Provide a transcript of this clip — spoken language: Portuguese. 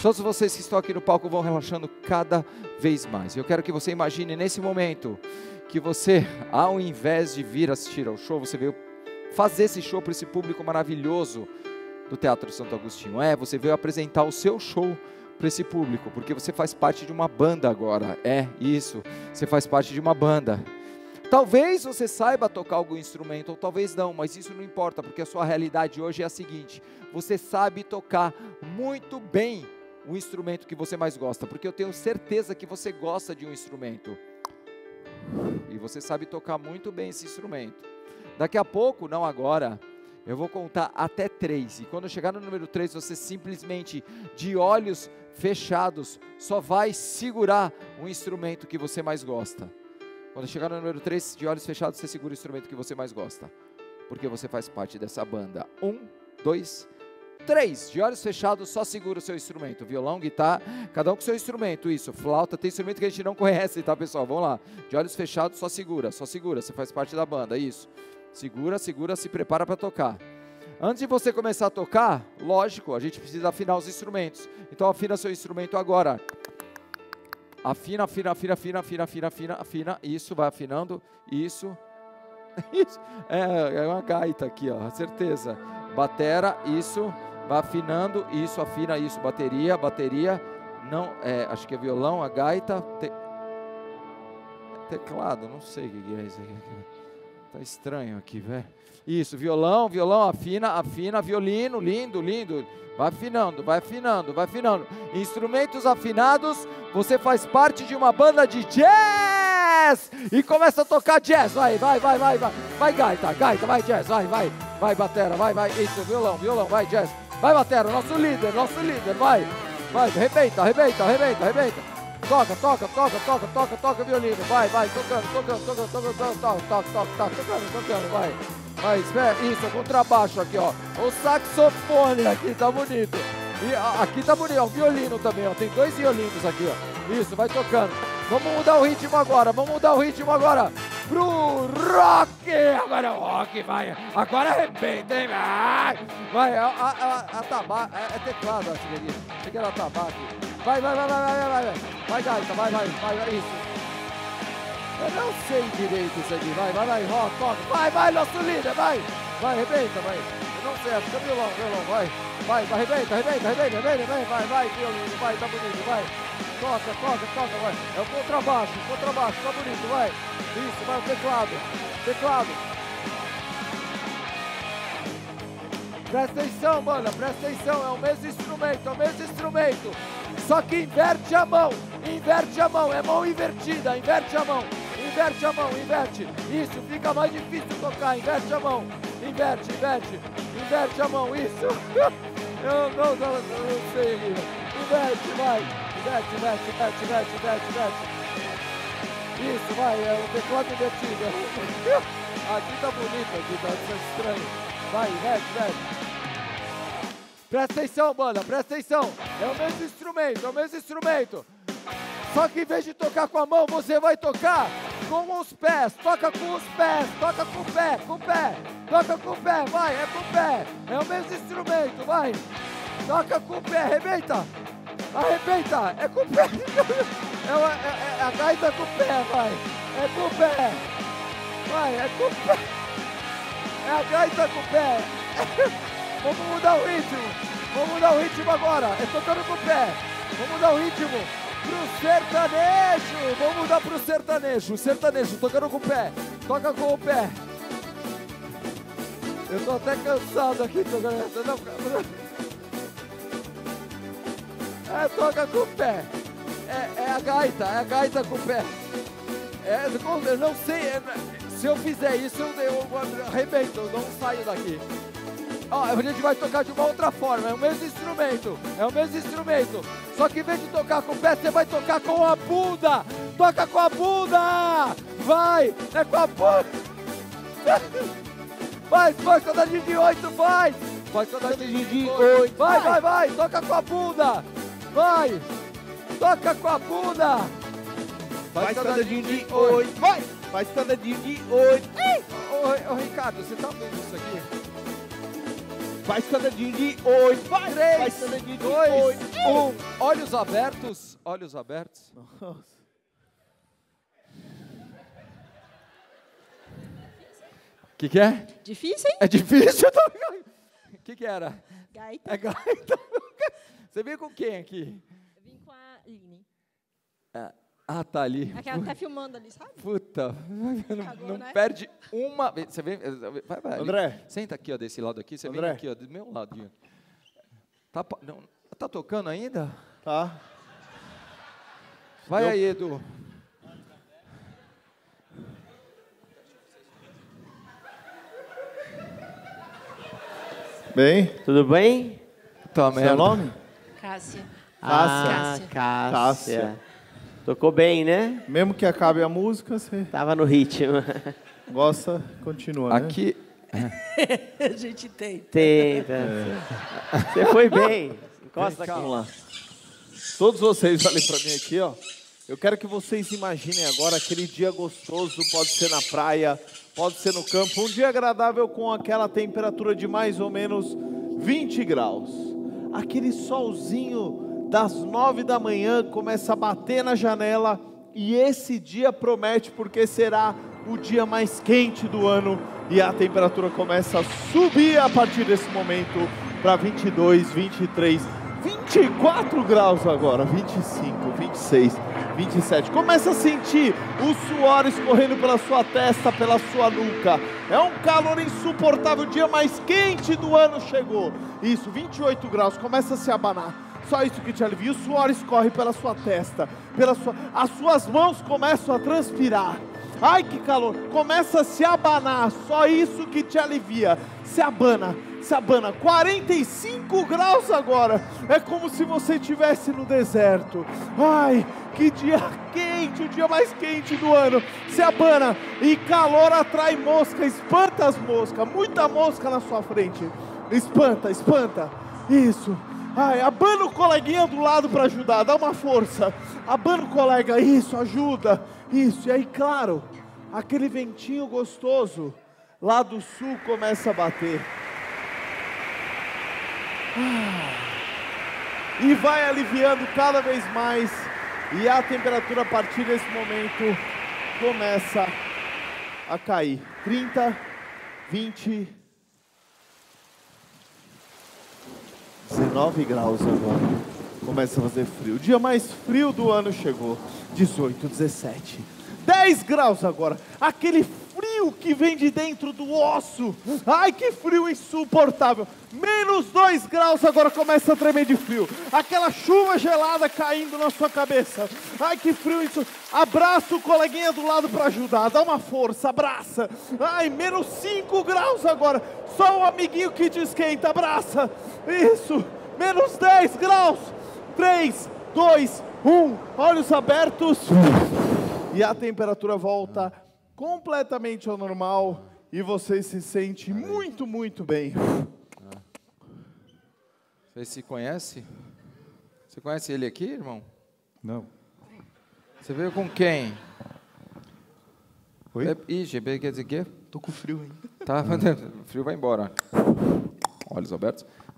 Todos vocês que estão aqui no palco vão relaxando cada vez mais. Eu quero que você imagine nesse momento que você, ao invés de vir assistir ao show, você veio fazer esse show para esse público maravilhoso do Teatro Santo Agostinho. Você veio apresentar o seu show para esse público, porque você faz parte de uma banda agora. Isso, você faz parte de uma banda. Talvez você saiba tocar algum instrumento, ou talvez não, mas isso não importa, porque a sua realidade hoje é a seguinte: você sabe tocar muito bem o instrumento que você mais gosta, porque eu tenho certeza que você gosta de um instrumento, e você sabe tocar muito bem esse instrumento. Daqui a pouco, não agora, eu vou contar até 3, e quando eu chegar no número 3, você simplesmente, de olhos fechados, só vai segurar o instrumento que você mais gosta. Quando chegar no número 3, de olhos fechados, você segura o instrumento que você mais gosta, porque você faz parte dessa banda. 1, 2, 3, de olhos fechados, só segura o seu instrumento. Violão, guitarra, cada um com seu instrumento. Isso, flauta, tem instrumento que a gente não conhece, tá, pessoal? Vamos lá, de olhos fechados, só segura, você faz parte da banda. Isso, segura, se prepara para tocar. Antes de você começar a tocar, lógico, a gente precisa afinar os instrumentos. Então afina seu instrumento agora. Afina, isso, vai afinando, isso, é uma gaita aqui, ó, certeza, batera, isso, vai afinando, isso, afina, isso, bateria, não, acho que é violão, a gaita, teclado, não sei o que é isso aqui, tá estranho aqui, velho, isso, violão, afina, violino, lindo, vai afinando, instrumentos afinados, você faz parte de uma banda de jazz, e começa a tocar jazz, vai gaita, vai jazz, vai batera, vai, isso, violão, vai jazz, vai batera, nosso líder, vai, arrebenta, toca violino, vai, tocando, vai, espera, isso, contrabaixo aqui, ó, o saxofone aqui, tá bonito, e aqui tá bonito, ó, o violino também, ó, tem 2 violinos aqui, ó, isso, vai tocando, vamos mudar o ritmo agora, pro rock, agora é o rock, vai, agora arrebenta, hein, vai, a tabaco, é teclado, acho que era tabaco, vai, gaita, vai, isso. Eu não sei direito isso aqui, vai, rock, toca, vai, nosso líder, vai, arrebenta, vai, eu não sei, acho que é violão, vai, arrebenta, vai, violino, vai, tá bonito, vai, toca, vai, é o contrabaixo, tá bonito, vai, isso, vai, o teclado, presta atenção, banda, é o mesmo instrumento, só que inverte a mão, é mão invertida, inverte a mão, isso, fica mais difícil tocar, inverte a mão, inverte a mão, isso, eu não sei aqui, inverte, vai, inverte, isso, vai, é o teclado invertido, aqui tá bonito, tá estranho, vai, inverte, presta atenção, banda, é o mesmo instrumento, só que em vez de tocar com a mão, você vai tocar com os pés, toca com o pé, toca com o pé, vai, é com o pé, é o mesmo instrumento, vai, toca com o pé, arrebenta, é com o pé, é a gaita com o pé, vai, é com o pé, vai, é com o pé, é a gaita com o pé, vamos mudar o ritmo agora, é tocando com o pé, vamos mudar o ritmo pro sertanejo, vamos mudar pro sertanejo, tocando com o pé, toca com o pé, eu tô até cansado aqui, toca com o pé, é a gaita com o pé, eu não sei, se eu fizer isso, eu arrebento, eu não saio daqui. Ó, a gente vai tocar de uma outra forma, é o mesmo instrumento, só que em vez de tocar com o pé, você vai tocar com a bunda, toca com a bunda, vai, é com a bunda, vai, soldadinho de 8, vai, soldadinho de 8, vai, toca com a bunda, vai, toca com a bunda, vai, soldadinho de 8, vai, soldadinho de 8, ô Ricardo, você tá vendo isso aqui? Faz cadadinho de 8. Vai. 3, Faz cadadinho de 2, 8. 1. Olhos abertos. Olhos abertos. Nossa. O que é? Difícil, hein? É difícil? O que era? Gaita. É gaita. Você veio com quem aqui? Eu vim com a Aline. Ah, tá ali. Aquela que tá filmando ali, sabe? Puta, Cagou, não né? perde uma vez. Você vem, vai. André. Senta aqui, ó, desse lado aqui. Você André. vem aqui, ó, do meu lado. Tá tocando ainda? Tá. Vai aí, Edu. Bem, Tudo bem? Tá, seu nome? Cássia. Cássia. Cássia. Tocou bem, né? Mesmo que acabe a música, você Tava no ritmo. gosta, continua, né? Aqui, A gente tem. Tenta. Você foi bem. Encosta aqui. Vamos lá. Todos vocês olhem pra mim aqui, ó. Eu quero que vocês imaginem agora aquele dia gostoso, pode ser na praia, pode ser no campo, um dia agradável com aquela temperatura de mais ou menos 20 graus. Aquele solzinho das 9 da manhã começa a bater na janela e esse dia promete porque será o dia mais quente do ano e a temperatura começa a subir a partir desse momento para 22, 23, 24 graus agora, 25, 26, 27. Começa a sentir o suor escorrendo pela sua testa, pela sua nuca. É um calor insuportável, o dia mais quente do ano chegou. Isso, 28 graus, começa a se abanar. Só isso que te alivia, o suor escorre pela sua testa, as suas mãos começam a transpirar. Ai, que calor, começa a se abanar, só isso que te alivia. Se abana, 45 graus agora, é como se você estivesse no deserto. Ai, que dia quente, o dia mais quente do ano. Se abana, e calor atrai mosca, espanta as moscas, muita mosca na sua frente. Espanta, isso. Ai, abana o coleguinha do lado para ajudar, dá uma força. Abana o colega, isso, ajuda. Isso, e aí claro, aquele ventinho gostoso lá do sul começa a bater. E vai aliviando cada vez mais. E a temperatura a partir desse momento começa a cair. 30, 20, 19 graus agora. Começa a fazer frio. O dia mais frio do ano chegou. 18, 17. 10 graus agora. Aquele frio que vem de dentro do osso. Ai, que frio insuportável. Menos 2 graus agora, começa a tremer de frio. Aquela chuva gelada caindo na sua cabeça. Ai, que frio isso. Abraça o coleguinha do lado para ajudar. Dá uma força, abraça. Ai, menos 5 graus agora. Só um amiguinho que te esquenta, abraça. Isso. Menos 10 graus. 3, 2, 1. Olhos abertos. E a temperatura volta completamente ao normal. E você se sente muito, muito bem. você se conhece? Você conhece ele aqui, irmão? Não. Você veio com quem? Oi? Ixi, quer dizer que? Tô com frio ainda. Tá, o frio vai embora. Olhos abertos.